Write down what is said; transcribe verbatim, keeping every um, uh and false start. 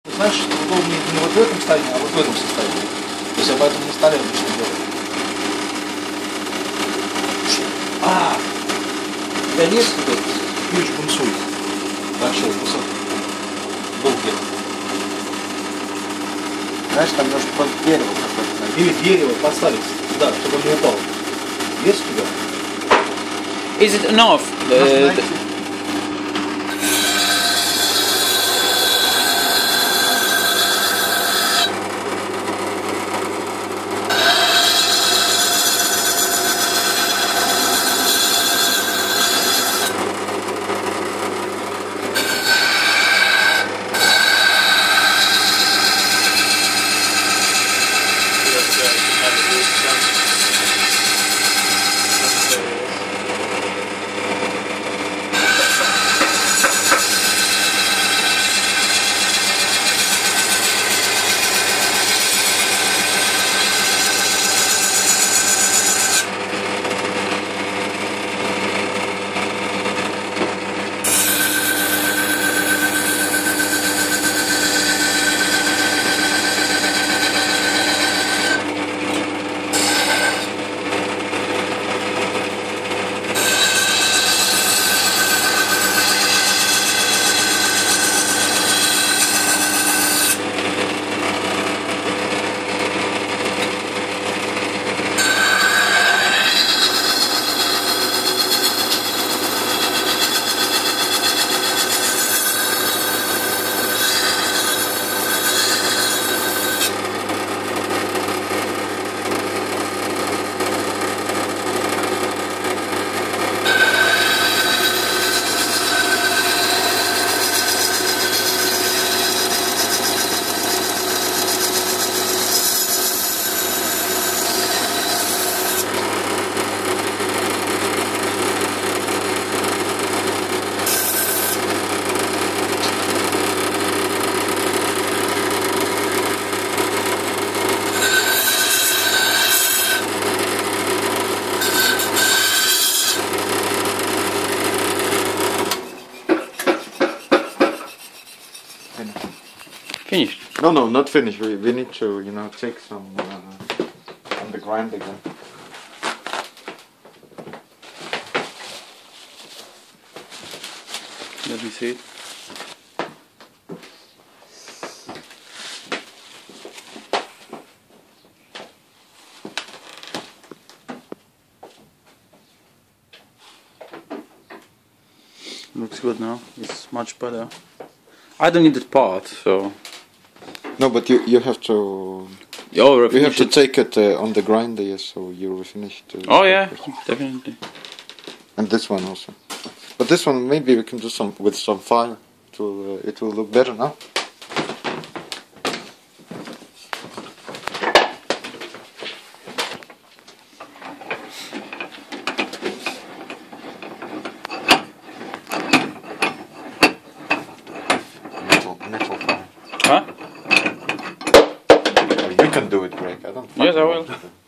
Знаешь, удобнее не вот в этом состоянии, а вот в этом состоянии. То есть я поэтому на столе обычно делаю. А, у тебя есть вот этот ключ бунсуй? Большой кусок. Был где-то. Знаешь, там может просто дерево какое-то. Или дерево поставить сюда, чтобы он не упал. Есть у тебя? Is it enough? Uh, Finished. No, no, not finished. We, we need to, you know, take some uh, on the grind again. Let me see it. Looks good now. It's much better. I don't need that part, so. No, but you you have to. Oh, you have to take it uh, on the grinder, yes, so you will finish. The oh yeah, definitely. And this one also. But this one maybe we can do some with some fire. It will uh, it will look better now. Metal metal fire. Huh? You can do it, Greg. I don't. Yes, I will.